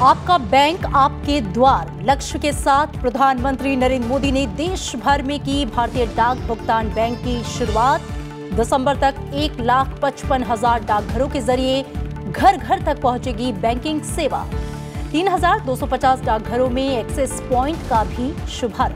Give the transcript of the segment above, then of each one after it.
आपका बैंक आपके द्वार लक्ष्य के साथ प्रधानमंत्री नरेंद्र मोदी ने देश भर में की भारतीय डाक भुगतान बैंक की शुरुआत। दिसंबर तक 1,55,000 डाकघरों के जरिए घर घर तक पहुंचेगी बैंकिंग सेवा। 3,250 डाकघरों में एक्सेस पॉइंट का भी शुभारंभ।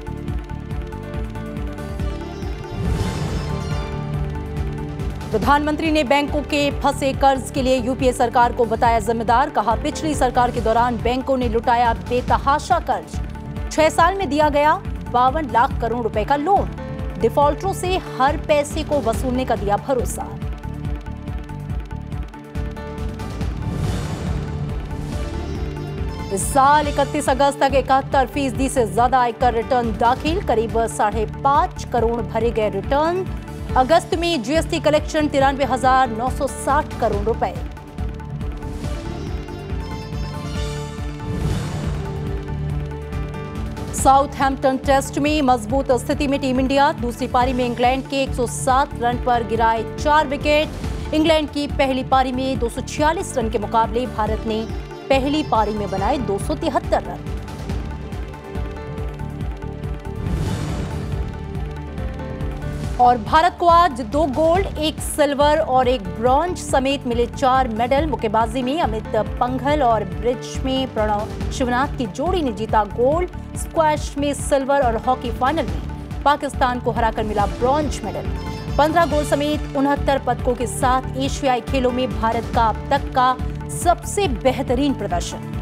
प्रधानमंत्री ने बैंकों के फंसे कर्ज के लिए यूपीए सरकार को बताया जिम्मेदार। कहा, पिछली सरकार के दौरान बैंकों ने लुटाया बेतहाशा कर्ज। 6 साल में दिया गया 52 लाख करोड़ रुपए का लोन। डिफॉल्टरों से हर पैसे को वसूलने का दिया भरोसा। इस साल 31 अगस्त तक 71% से ज्यादा आयकर रिटर्न दाखिल। करीब 5.5 करोड़ भरे गए रिटर्न। अगस्त में जीएसटी कलेक्शन 93,960 करोड़ रुपए। साउथहैम्पटन टेस्ट में मजबूत स्थिति में टीम इंडिया। दूसरी पारी में इंग्लैंड के 107 रन पर गिराए 4 विकेट। इंग्लैंड की पहली पारी में 246 रन के मुकाबले भारत ने पहली पारी में बनाए 273 रन। और भारत को आज 2 गोल्ड, 1 सिल्वर और 1 ब्रॉन्ज समेत मिले 4 मेडल। मुक्केबाजी में अमित पंघल और ब्रिज में प्रणव शिवनाथ की जोड़ी ने जीता गोल्ड। स्क्वैश में सिल्वर और हॉकी फाइनल में पाकिस्तान को हराकर मिला ब्रॉन्ज मेडल। 15 गोल्ड समेत 69 पदकों के साथ एशियाई खेलों में भारत का अब तक का सबसे बेहतरीन प्रदर्शन।